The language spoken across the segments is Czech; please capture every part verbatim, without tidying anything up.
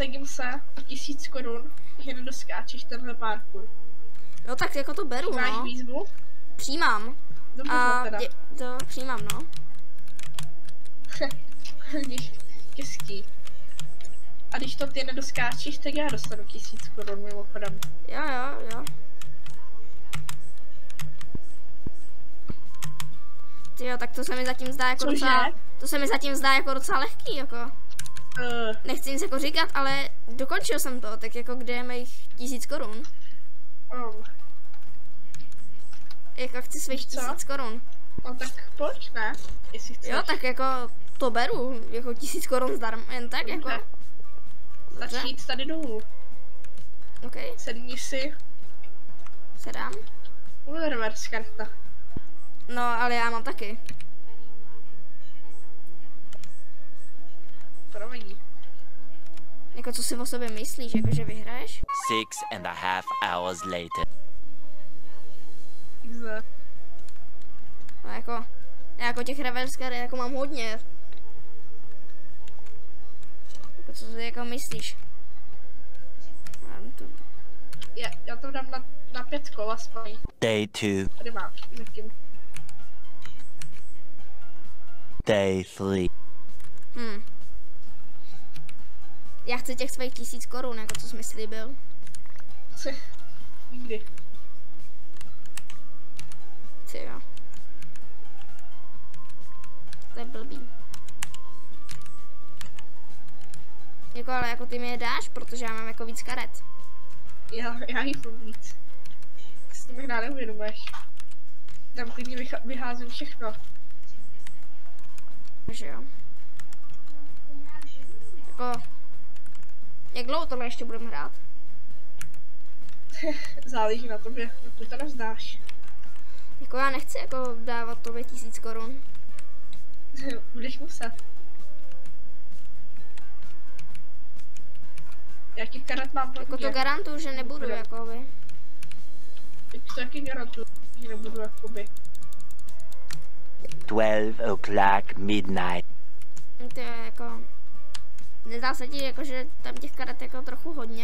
Vsadím se o tisíc korun, že nedoskáčeš tenhle parkour. No tak jako to beru, Máš no. výzvu? Přijímám. Dobře, A teda. je, to přijímám, no. Těžký. A když to ty nedoskáčeš, tak já dostanu tisíc korun mimochodem. Jo, jo, jo. Tyjo, tak to se mi zatím zdá jako Cože? docela, to se mi zatím zdá jako docela lehký, jako. Uh, Nechci nic jako říkat, ale dokončil jsem to, tak jako kde je mých tisíc korun? um, Jako chci svých Co? tisíc korun. no tak pojď, ne? Jestli chceš. Jo, tak jako to beru, jako tisíc korun zdarma, jen tak, jako. Dobře. Dobře. Stačí jít tady dolů. OK, Sedni si. sedám. Reverse karta. No, ale já mám taky. To nevadí. Jako co si o sobě myslíš, jako že vyhraješ? Six and a half hours later. Exe. No jako, já jako těch reverse karet jako mám hodně. Jako co si jako myslíš? Mám tu. Já, já to dám na, na pět kol aspoň. Day two. Tady mám, zatím. Day three. Hm. Já chci těch svých tisíc korun, jako co jsi mi slíbil. Co? Nikdy. Ty jo. To je blbý. Jako ale jako ty mi je dáš, protože já mám jako víc karet. Já, já jí mám víc. Si to možná neuvědomuješ. Tam klidně vycha- vyházím všechno. Takže jo. Jako... Jak dlouho tohle ještě budeme hrát? Záleží na tobě, dokud to rozdáš. Jako já nechci jako dávat tobě tisíc korun. Budeš muset. Jaký karet mám Jako to garantuju, že nebudu, jakoby. Teď to taky garantuju, že nebudu jakoby. Twelve o'clock midnight. To je jako... Nezdá se ti jako, že tam těch karet jako trochu hodně?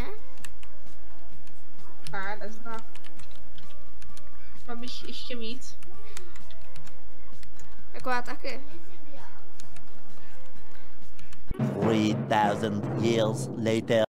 Ne, nezná. Mám jich ještě víc. Jako já taky. Three thousand years later.